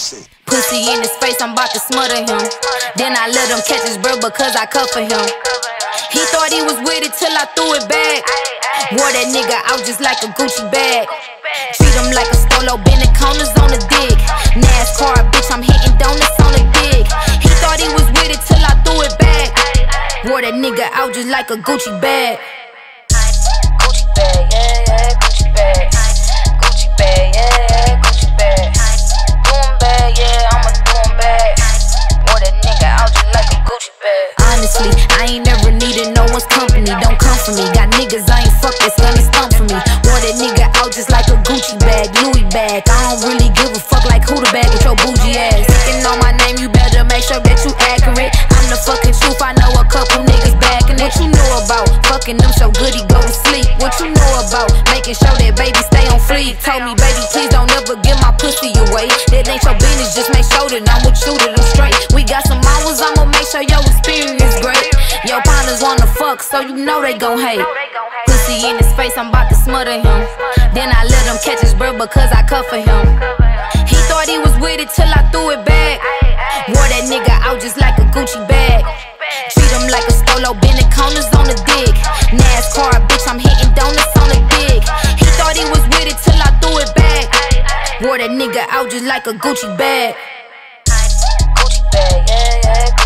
Pussy in his face, I'm about to smother him. Then I let him catch his bird because I cover him. He thought he was with it till I threw it back. Wore that nigga out just like a Gucci bag. Treat him like a stolo, bending corners on the dick. NASCAR, bitch, I'm hitting donuts on the dick. He thought he was with it till I threw it back. Wore that nigga out just like a Gucci bag. Gucci bag, yeah, yeah, Gucci bag. Gucci bag, yeah, Gucci bag. Doing bad, yeah, I'ma do him bad. Wore that nigga out just like a Gucci bag. Honestly, I ain't never needed no one's company. Don't come for me. Got niggas I ain't fuck that's gonna stump for me. Wore that nigga out just like a Gucci bag, Louis bag. I don't really give a fuck like who the bag with your bougie ass. Speaking on my name, you better make sure that you accurate. I'm the fucking truth, I know a couple niggas backing it. What you know about fucking them so good he go to sleep? What you know about making sure that baby stay on fleek? Told me, baby, please don't ever give my pussy away. That ain't your business, just make sure that I'm with you, that I'm straight. We got some hours, I'ma make sure your experience great. Your partners wanna fuck, so you know they gon' hate. Pussy in his face, I'm about to smother him. Then I let him catch his bird because I cover him. He thought he was with it till I threw it back. Wore that nigga out just like a Gucci bag. Treat him like a stolo, bending corners on the dick. NASCAR, bitch, I'm hitting donuts on the dick. He thought he was with it till I threw it back. Wore that nigga out just like a Gucci bag. Gucci bag, yeah, yeah.